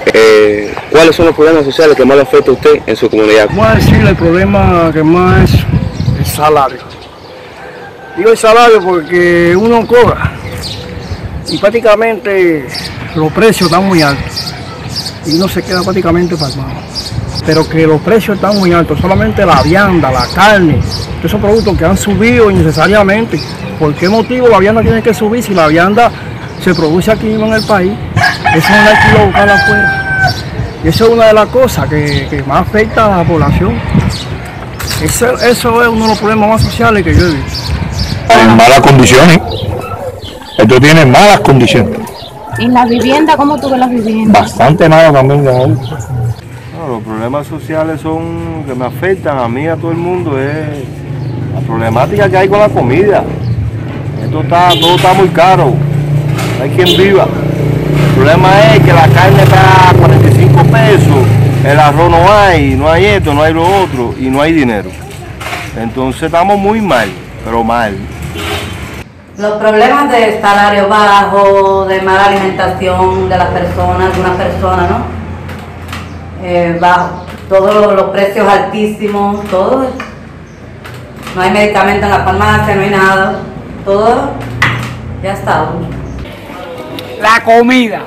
¿Cuáles son los problemas sociales que más le afecta a usted en su comunidad? Voy a decirle el problema que más es el salario. Digo el salario porque uno cobra y prácticamente los precios están muy altos y uno se queda prácticamente palmado. Pero que los precios están muy altos, solamente la vianda, la carne, esos productos que han subido innecesariamente. ¿Por qué motivo la vianda tiene que subir si la vianda se produce aquí mismo en el país? Eso no hay que ir a buscar afuera. Y eso es una de las cosas que más afecta a la población. Eso es uno de los problemas más sociales que yo he visto. En malas condiciones. Esto tiene malas condiciones. ¿Y la vivienda? ¿Cómo tú ves las viviendas? Bastante malas también. Los problemas sociales son que me afectan a mí, a todo el mundo, es la problemática que hay con la comida. Todo está muy caro, no hay quien viva. El problema es que la carne está a 45 pesos, el arroz no hay esto, no hay lo otro y no hay dinero. Entonces estamos muy mal, pero mal. Los problemas de salario bajo, de mala alimentación de las personas, algunas personas, ¿no? Bajo, todos los precios altísimos, todo. No hay medicamento en la farmacia, no hay nada. Todo ya está. La comida.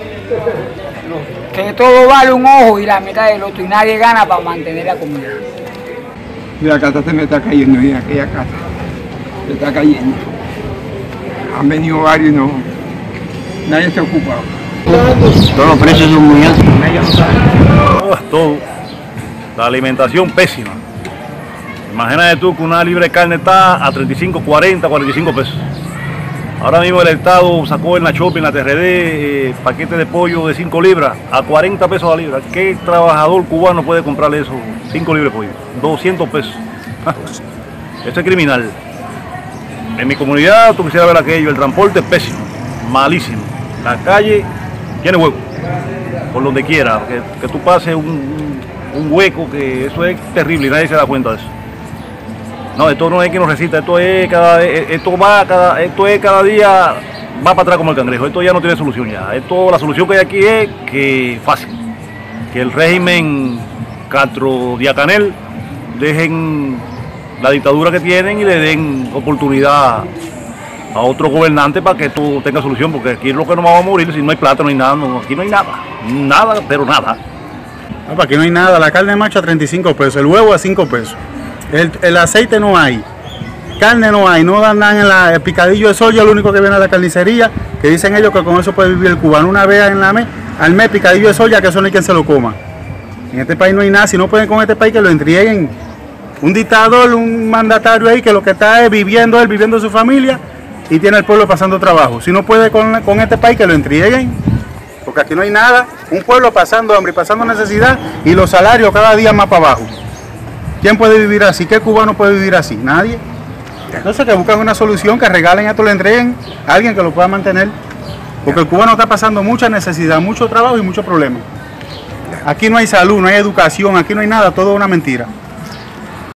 Que todo vale un ojo y la mitad del otro y nadie gana para mantener la comida. Y la casa se me está cayendo, y aquella casa se está cayendo. Han venido varios y no, nadie se ha ocupado. Todos los precios son muy altos. Todo. La alimentación pésima. Imagínate tú que una libra de carne está a 35, 40, 45 pesos. Ahora mismo el Estado sacó en la Chopi, en la TRD, paquete de pollo de 5 libras a 40 pesos la libra. ¿Qué trabajador cubano puede comprarle eso? 5 libras de pollo, 200 pesos. Eso es criminal. En mi comunidad, tú quisieras ver aquello, el transporte es pésimo, malísimo. La calle tiene hueco, por donde quiera, que tú pases un hueco, que eso es terrible y nadie se da cuenta de eso. No, esto no es que nos recita, esto es cada día va para atrás como el cangrejo, esto ya no tiene solución ya. La solución que hay aquí es que fácil, que el régimen Castro Diacanel dejen la dictadura que tienen y le den oportunidad a otro gobernante para que esto tenga solución, porque aquí es lo que nos vamos a morir, si no hay plata, no hay nada, aquí no hay nada, pero nada. No, aquí no hay nada, la carne macho a 35 pesos, el huevo a 5 pesos, el aceite no hay, carne no hay, no dan nada en el picadillo de soya, lo único que viene a la carnicería, que dicen ellos que con eso puede vivir el cubano una vez al mes picadillo de soya, que eso no hay quien se lo coma. En este país no hay nada, si no pueden con este país que lo entreguen. Un dictador, un mandatario ahí que lo que está es viviendo él, viviendo su familia y tiene el pueblo pasando trabajo. Si no puede con este país que lo entreguen, porque aquí no hay nada, un pueblo pasando hambre y pasando necesidad y los salarios cada día más para abajo. ¿Quién puede vivir así? ¿Qué cubano puede vivir así? Nadie. Entonces que buscan una solución, que regalen esto, lo entreguen a alguien que lo pueda mantener, porque el cubano está pasando mucha necesidad, mucho trabajo y muchos problemas. Aquí no hay salud, no hay educación, aquí no hay nada, todo es una mentira.